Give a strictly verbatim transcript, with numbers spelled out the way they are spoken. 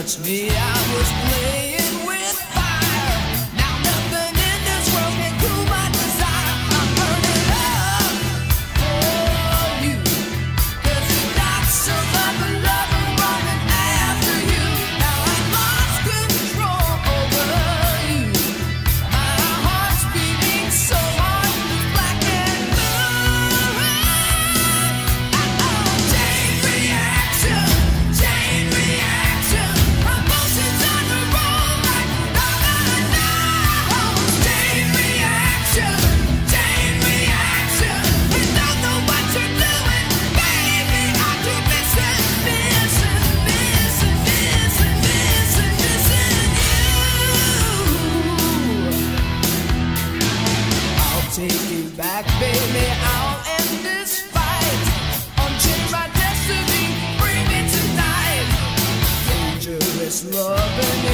touch me, I was playing with fire. Now nothing in this world can cool my desire. I'm burning up for you, 'cause you got some other lover running after you. Now I lost control over you. My heart's beating so hard, it's black and blue. Chain reaction, chain reaction. Emotions on the road like dominoes. Chain reaction, chain reaction. You don't know what you're doing, baby. I keep missing, missing, missing, missing, missing, missing you. I'll take you back, baby. I'll end this fight. Unchain my destiny, bring me tonight. Dangerous loving